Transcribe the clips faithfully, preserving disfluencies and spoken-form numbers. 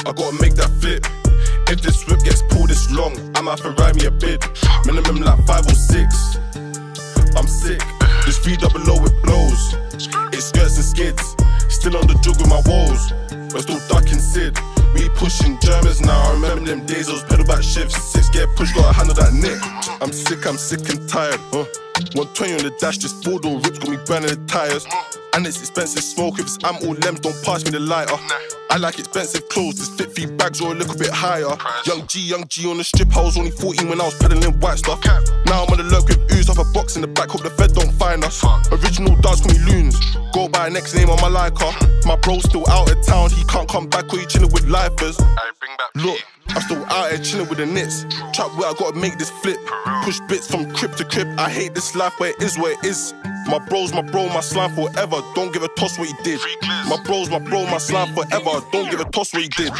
I gotta make that flip. If this whip gets pulled this long, I might have to ride me a bid. Minimum like five or six. I'm sick. This V double O it blows. It skirts and skids. Still on the jug with my woes. We're still ducking Sid. We pushing Germans now. I remember them days, those pedal back shifts. Six get pushed, gotta handle that nick. I'm sick, I'm sick and tired. Huh? one twenty on the dash, just four door rips got me burning the tires. And it's expensive smoke. If it's am all lems, don't pass me the lighter. I like expensive clothes, this fit three bags or a little bit higher. Young G, young G on the strip, I was only fourteen when I was peddling white stuff. Now I'm on the lurk with ooze off a box in the back, hope the Fed don't find us. Original dogs call me loons, go by next name on my liker. My bro's still out of town, he can't come back or he chilling with lifers. Look, I'm still out here chilling with the nits. Trap where I gotta make this flip. Push bits from crib to crib, I hate this life where it is where it is. My bro's my bro, my slime forever, don't give a toss what he did. My bro's my bro, my slime forever, don't give a toss what he did.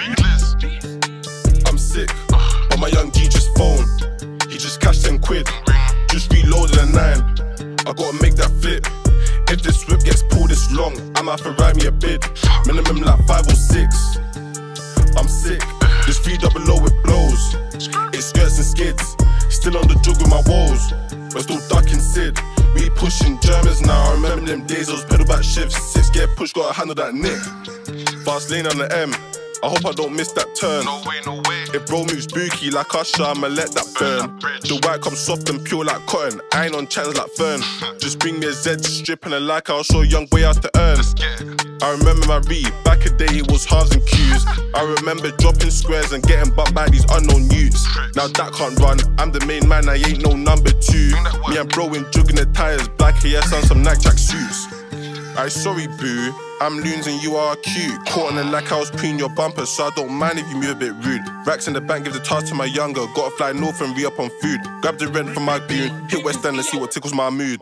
I'm sick, but my young G just phone. He just cashed ten quid, just reloaded a nine. I gotta make that flip. If this whip gets pulled this long, I might have to ride me a bid. Minimum like five or six. I'm sick, this V double O it blows. It skirts and skids. Still on the jug with my woes. We're still ducking Sid. We pushing Germans now. I remember them days, those pedal back shifts. Six get pushed, gotta handle that nick. Fast lane on the M. I hope I don't miss that turn. No way, no way. If bro moves spooky like Usher, I'ma let that burn. The white comes soft and pure like cotton. I ain't on channels like Fern. Just bring me a Z to strip and a like, I'll show young boy how to earn. I remember my read, back a day it was halves and Q's. I remember dropping squares and getting bumped by these unknown youths. Now that can't run, I'm the main man, I ain't no number two. Me and bro in jugging the tires, black hair, on some Nike track suits. Aye, sorry boo, I'm loons and you are cute. Caught on the like I was peeing your bumper, so I don't mind if you move a bit rude. Racks in the bank, give the task to my younger. Gotta fly north and re-up on food. Grab the rent from my goon, hit West End and see what tickles my mood.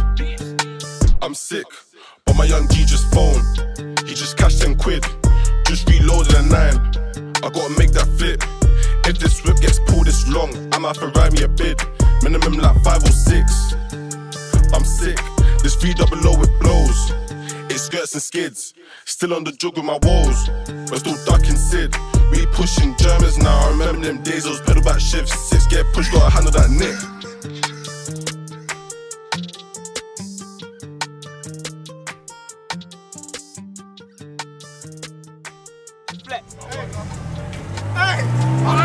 I'm sick, but my young G just phone. He just cashed ten quid, just reloaded a nine. I gotta make that flip. If this whip gets pulled this long, I might have to ride me a bid. Minimum like five or six. I'm sick, this V double O it blows. It skirts and skids. Still on the jug with my woes. We're still ducking Sid. We pushing Germans now. I remember them days, those pedal back shifts. Six get pushed, gotta handle that nick. Flex. Hey! Hey!